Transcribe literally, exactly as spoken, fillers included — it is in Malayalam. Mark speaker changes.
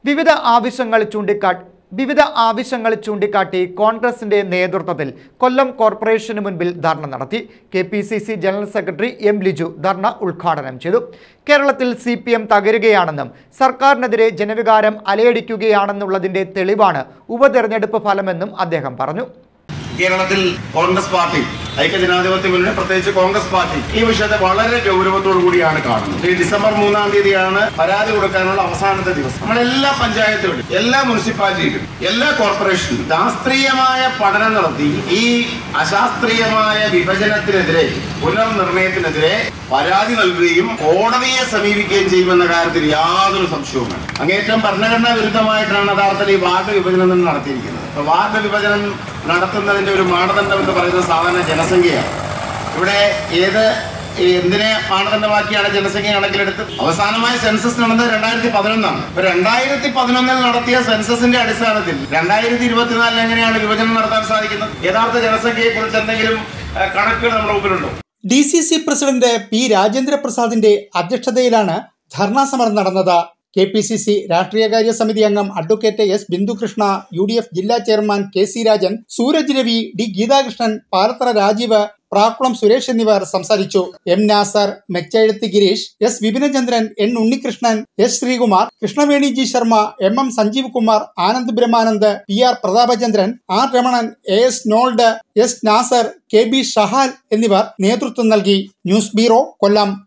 Speaker 1: വിവിധ ആവശ്യങ്ങൾ ചൂണ്ടിക്കാട്ടി വിവിധ ആവശ്യങ്ങൾ ചൂണ്ടിക്കാട്ടി കോൺഗ്രസിന്റെ നേതൃത്വത്തിൽ കൊല്ലം കോർപ്പറേഷന് മുൻപിൽ ധർണ നടത്തി. K P C C general secretary M Liju ധർണ ഉദ്ഘാടനം ചെയ്തു. കേരളത്തിൽ സി പി എം തകരുകയാണെന്നും സർക്കാരിനെതിരെ ജനവികാരം അലയടിക്കുകയാണെന്നുള്ളതിന്റെ തെളിവാണ് ഉപതെരഞ്ഞെടുപ്പ് ഫലമെന്നും അദ്ദേഹം പറഞ്ഞു.
Speaker 2: കേരളത്തിൽ കോൺഗ്രസ് പാർട്ടി, ഐക്യജനാധിപത്യ മുന്നണി, പ്രത്യേകിച്ച് കോൺഗ്രസ് പാർട്ടി ഈ വിഷയത്തെ വളരെ ഗൗരവത്തോടു കൂടിയാണ് കാണുന്നത്. ഈ ഡിസംബർ മൂന്നാം തീയതിയാണ് പരാതി കൊടുക്കാനുള്ള അവസാനത്തെ ദിവസം. നമ്മുടെ എല്ലാ പഞ്ചായത്തുകളിലും, എല്ലാ മുനിസിപ്പാലിറ്റിയിലും, എല്ലാ കോർപ്പറേഷനിലും ശാസ്ത്രീയമായ പഠനം നടത്തി ഈ അശാസ്ത്രീയമായ വിഭജനത്തിനെതിരെ, പുനർനിർണയത്തിനെതിരെ പരാതി നൽകുകയും കോടതിയെ സമീപിക്കുകയും ചെയ്യുമെന്ന കാര്യത്തിൽ യാതൊരു സംശയവും വേണം. അങ്ങേറ്റം ഭരണഘടനാ വിരുദ്ധമായിട്ടാണ് യഥാർത്ഥത്തിൽ ഈ വാർഡ് വിഭജനം തന്നെ നടത്തിയിരിക്കുന്നത്. വാർഡ് വിഭജനം നടത്തുന്നതിന്റെ ഒരു മാനദണ്ഡം എന്ന് പറയുന്നത് സാധാരണ ജനസംഖ്യയാണ്. ഇവിടെ ഏത് എന്തിനെ മാനദണ്ഡമാക്കിയാണ് ജനസംഖ്യ കണക്കിലെടുത്ത്? അവസാനമായി സെൻസസ് നടന്നത് രണ്ടായിരത്തി പതിനൊന്നാണ്. രണ്ടായിരത്തി പതിനൊന്നിൽ നടത്തിയ സെൻസസിന്റെ അടിസ്ഥാനത്തിൽ രണ്ടായിരത്തി ഇരുപത്തിനാലിൽ എങ്ങനെയാണ് വിഭജനം നടത്താൻ സാധിക്കുന്നത്? യഥാർത്ഥ ജനസംഖ്യയെ കുറിച്ച് എന്തെങ്കിലും കണക്കുകൾ നമ്മുടെ മുമ്പിലുണ്ടോ?
Speaker 3: D C C president P Rajendra പ്രസാദിന്റെ അധ്യക്ഷതയിലാണ് ധർണാ സമരം നടന്നത്. കെ പി സി സി രാഷ്ട്രീയകാര്യ സമിതി അംഗം advocate S Bindukrishna, U D F ജില്ലാ chairman K C Rajan, Sooraj Ravi, D Geethakrishnan, Palathara Rajeev, Prakkulam Suresh എന്നിവർ സംസാരിച്ചു. M Nasar, Mechezhuthu Girish, S Vipinachandran, N Unnikrishnan, S Sreekumar, Krishnaveni G Sharma, M M Sanjeev Kumar, Anand Brahmanand, P R Prathapachandran, R Ramanan, A S നോൾഡ്, S Nasar, K B Shahal എന്നിവർ നേതൃത്വം നൽകി. ന്യൂസ് ബ്യൂറോ, കൊല്ലം.